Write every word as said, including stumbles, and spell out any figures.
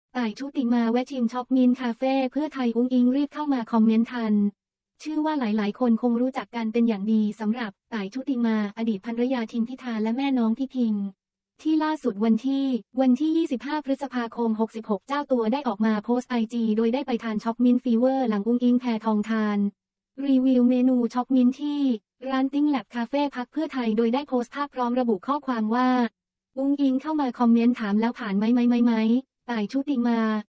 ต่ายชุติมาแวะชิมช็อกมิ้นท์คาเฟ่เพื่อไทยอุ๊งอิ๊งรีบเข้ามาคอมเมนต์ทันเชื่อว่าหลายๆคนคงรู้จักกันเป็นอย่างดีสำหรับต่ายชุติมาอดีตภรรยาทิมพิธาและแม่น้องพี่พิมที่ล่าสุดวันที่วันที่ยี่สิบห้าพฤษภาคมหกสิบหกเจ้าตัวได้ออกมาโพสต์ไอจีโดยได้ไปทานช็อกมิ้นท์ฟีเวอร์หลังอุ๊งอิ๊งแพทองทานรีวิวเมนูช็อกมิ้นท์ที่ร้านติ้งแลบคาเฟ่พักเพื่อไทยโดยได้โพสต์ภาพพร้อมระบุข้อความว่าอุ๊งอิ๊งเข้ามาคอมเมนต์ถามแล้วผ่านไหมไหมไหมไหมต่ายชุติมา